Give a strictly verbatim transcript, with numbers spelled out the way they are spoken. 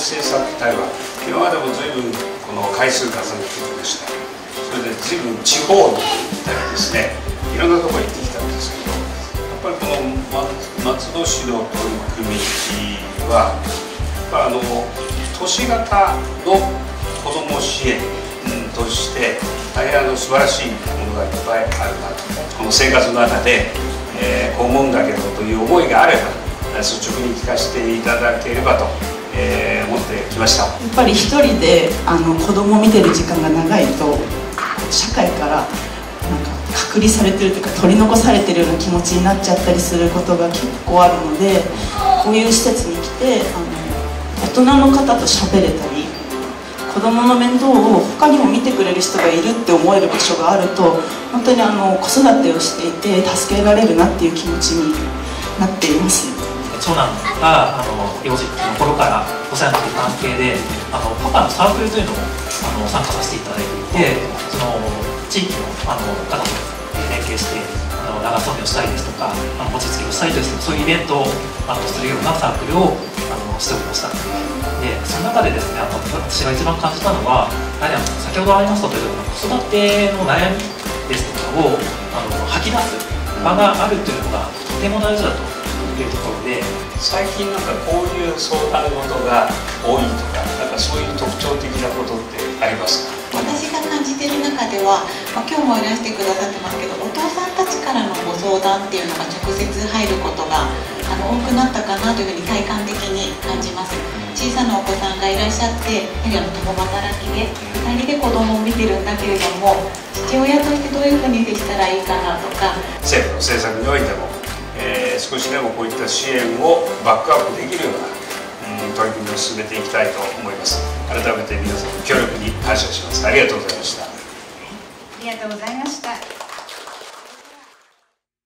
政策隊は今までも随分この回数重ねてきました。それで随分地方に行ったりですね、いろんなところに行ってきたんですけど、やっぱりこの松戸市の取り組みはやっぱあの都市型の子ども支援として大変あの素晴らしいものがいっぱいあるなと、この生活の中で、えー、こう思うんだけどという思いがあれば率直に聞かせていただければと、えー、思ってきました。やっぱり一人であの子供を見てる時間が長いと社会からなんか隔離されてるというか取り残されてるような気持ちになっちゃったりすることが結構あるので、こういう施設に来てあの大人の方と喋れたり、子どもの面倒を他にも見てくれる人がいるって思える場所があると、本当にあの子育てをしていて助けられるなっていう気持ちになっています。 長男があの幼児期の頃からお世話になっている関係で、あのパパのサークルというのをあの参加させていただいていて、その地域のあの方と連携してあの長遊びをしたりですとか、あの餅つきをしたりですとか、そういうイベントをあのするようなサークルをあのしておりました。でその中でですね、あの私が一番感じたのは、やはりあの先ほどありましたというような子育ての悩みですとかをあの吐き出す場があるというのがとても大事だというところで、 最近なんかこういう相談事が多いとか、なんかそういう特徴的なことってありますか？ 私が感じている中では、まあ、今日もいらしてくださってますけど、お父さんたちからのご相談っていうのが直接入ることがあの多くなったかなというふうに体感的に感じます。小さなお子さんがいらっしゃって、やはりあの共働きでふたりで子供を見てるんだけれども、父親としてどういうふうに接したらいいかなとか、 政府の政策においても、えー、少しでもこういった支援をバックアップできるような、うん、取り組みを進めていきたいと思います。改めて皆さんの協力に感謝します。ありがとうございました。 ありがとうございました。